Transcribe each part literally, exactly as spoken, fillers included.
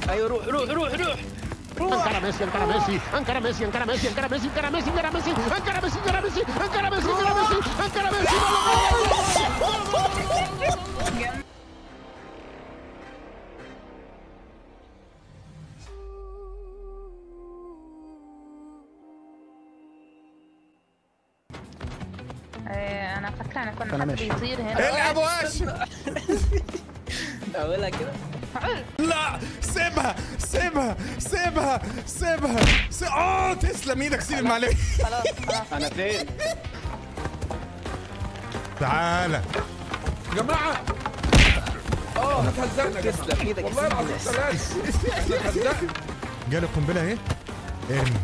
ايوه روح روح روح روح Encara Messi, encara Messi, encara Messi, encara Messi, encara Messi, encara Messi, encara Messi, encara Messi, encara Messi, encara Messi, encara Messi, encara Messi. انا فاكره انا كنا حد بيطير هنا. العب وش اقولها كده. لا سيبها سيبها سيبها سيبها سيبها. اه تسلم ايدك سيب المعلقه. خلاص خلاص. انا فين؟ تعالى يا جماعه اه احنا اتهزقنا يا تسلم ايدك يا والله العظيم ثلاثة احنا اتهزقنا. جالي القنبله اهي ارمي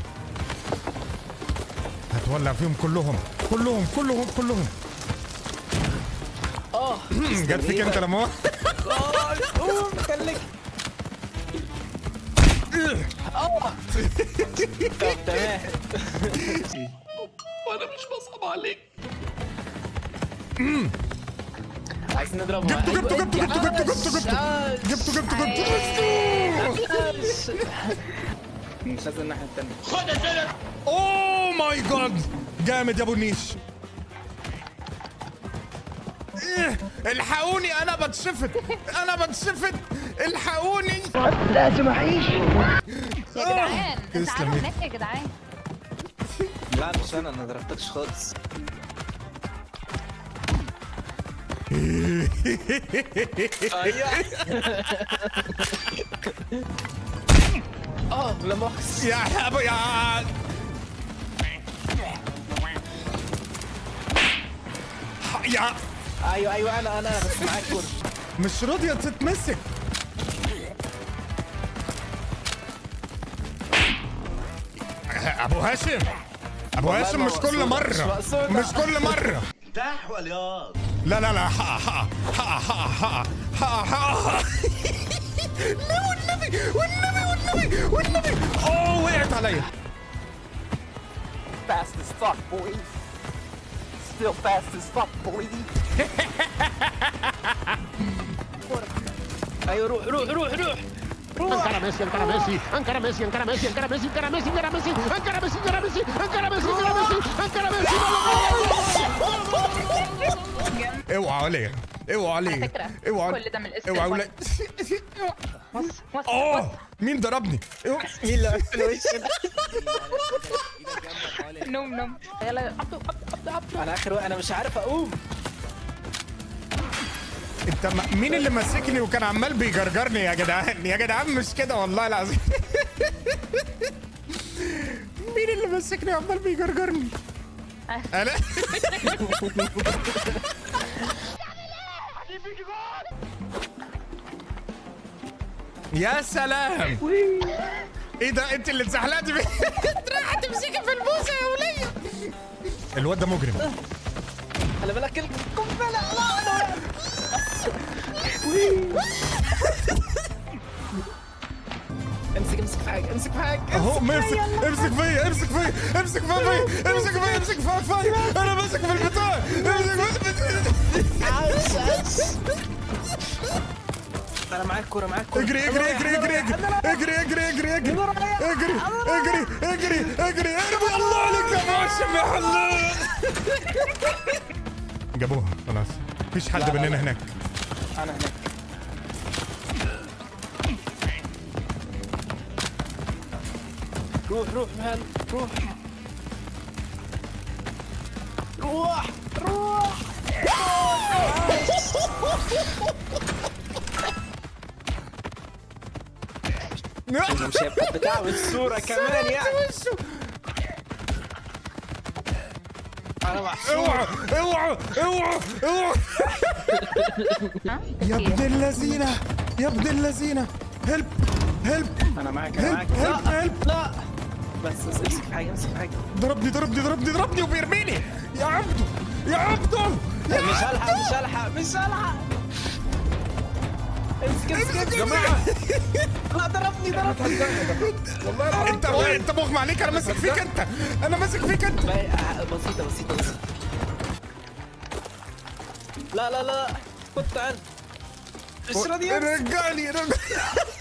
هتولع فيهم كلهم كلهم كلهم كلهم. اه جت فيك انت لما اه قوم خليك. اه طب تمام. وانا مش بصعب عليك. عايزين نضربه. جبته جبته جبته جبته جبته جبته جبته جبته جبته. مش لازم الناحية التانية. خد يا سيدي. اوه ماي جاد جامد يا ابو النيش. إيه، الحقوني انا بتشفت انا بتشفت الحقوني. لازم اعيش. يا جدعان تسلم تعالوا إيدك. هناك يا جدعان. لا مش انا انا ضربتكش خالص. اه لا مؤاخذة. يا ابو يا يا ايوه ايوه انا انا بس معاك كورة. مش راضيه تتمسك. ابو هاشم ابو هاشم مش كل مره مش كل مره. تاح ولا لا لا لا حقا حقا حقا حقا حقا حقا. لا والنبي والنبي والنبي والنبي. اوه وقعت عليا. Fast as fuck, boy. Still fast as fuck, boy. ايوه روح روح روح روح. Encara Messi, encara Messi, encara Messi, encara Messi, encara Messi, encara Messi, encara Messi, encara Messi, encara Messi, encara Messi, encara Messi, encara Messi. اوعى عليا اوعى عليا على فكرة اوعى كل ده من الاسم اوعى ولا بص بص اه مين ضربني؟ مين اللي قفل وشي ده؟ نوم نوم. يلا عبدو عبدو عبدو. انا اخر وقت انا مش عارف اقوم. انت م- مين اللي ماسكني وكان عمال بيجرجرني يا جدعان يا جدعان مش كده والله العظيم. مين اللي ماسكني وعمال بيجرجرني؟ انا يا سلام. ايه ده انت اللي اتزحلقتي بيه. راح تمسكي في البوسه يا وليه. الواد ده مجرم. خلي بالك القنبلة. لا امسك امسك في حاجة امسك في حاجة. اهو امسك امسك فيا امسك فيا امسك فيا امسك فيا امسك فيا انا ماسك في البتاع. عاش عاش. انا معاك كورة معاك كورة. اجري اجري اجري اجري اجري اجري اجري اجري اجري اجري اجري اجري اجري ارمي. الله عليك يا باشا يا حلال. جابوها خلاص مفيش حد مننا هناك. انا هناك. روح روح مهل روح روح روح. انا مش هيبقى بتاع الصورة كمان يعني. انا محشور. اوعى اوعى اوعى اوعى. يا ابن اللذينه يا ابن اللذينه. هلب هلب انا معاك انا معاك. هلب لا هلب. لا بس بس امسك في حاجة امسك في حاجة. ضربني ضربني ضربني ضربني وبيرميني يا عبدو يا عبدو. مش هلحق مش هلحق مش هلحق. امسك امسك امسك يا جماعة. لا ضربني ضربني. والله العظيم انت انت مغمى عليك. انا ماسك فيك انت انا ماسك فيك انت. بسيطة بسيطة بسيطة. لا لا لا خد تعال. مش راضي رجعني رجعني.